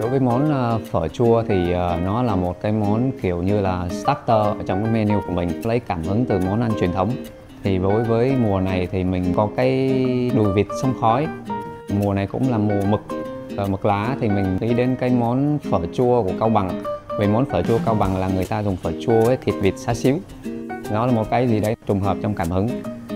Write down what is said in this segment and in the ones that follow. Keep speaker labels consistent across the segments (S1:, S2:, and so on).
S1: Đối với món phở chua thì nó là một cái món kiểu như là starter ở trong cái menu của mình, lấy cảm hứng từ món ăn truyền thống. Thì đối với mùa này thì mình có cái đùi vịt xông khói. Mùa này cũng là mùa mực, mực lá thì mình nghĩ đến cái món phở chua của Cao Bằng. Về món phở chua Cao Bằng là người ta dùng phở chua với thịt vịt xá xíu. Nó là một cái gì đấy trùng hợp trong cảm hứng.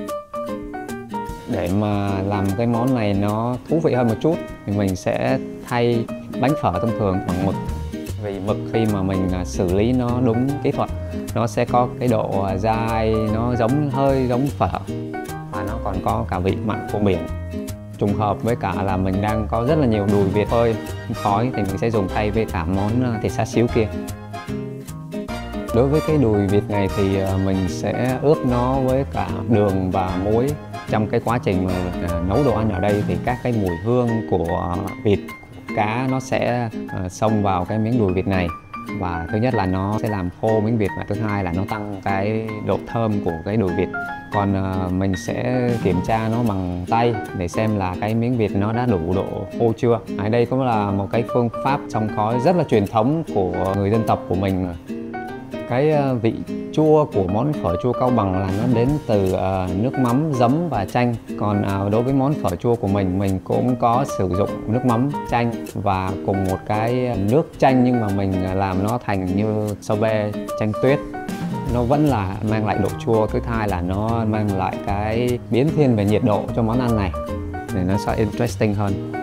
S1: Để mà làm cái món này nó thú vị hơn một chút thì mình sẽ thay bánh phở thông thường bằng mực. Vì mực khi mà mình xử lý nó đúng kỹ thuật, nó sẽ có cái độ dai, nó hơi giống phở và nó còn có cả vị mặn của biển. Trùng hợp với cả là mình đang có rất là nhiều đùi vịt phơi khói thì mình sẽ dùng thay với cả món thịt xá xíu kia. Đối với cái đùi vịt này thì mình sẽ ướp nó với cả đường và muối. Trong cái quá trình mà nấu đồ ăn ở đây thì các cái mùi hương của vịt, cá nó sẽ xông vào cái miếng đùi vịt này. Và thứ nhất là nó sẽ làm khô miếng vịt và thứ hai là nó tăng cái độ thơm của cái đùi vịt. Còn mình sẽ kiểm tra nó bằng tay để xem là cái miếng vịt nó đã đủ độ khô chưa. Ở đây cũng là một cái phương pháp xông khói rất là truyền thống của người dân tộc của mình. Cái vị chua của món phở chua Cao Bằng là nó đến từ nước mắm, giấm và chanh. Còn đối với món phở chua của mình cũng có sử dụng nước mắm, chanh và cùng một cái nước chanh nhưng mà mình làm nó thành như sorbet chanh tuyết. Nó vẫn là mang lại độ chua, thứ hai là nó mang lại cái biến thiên về nhiệt độ cho món ăn này để nó sẽ interesting hơn.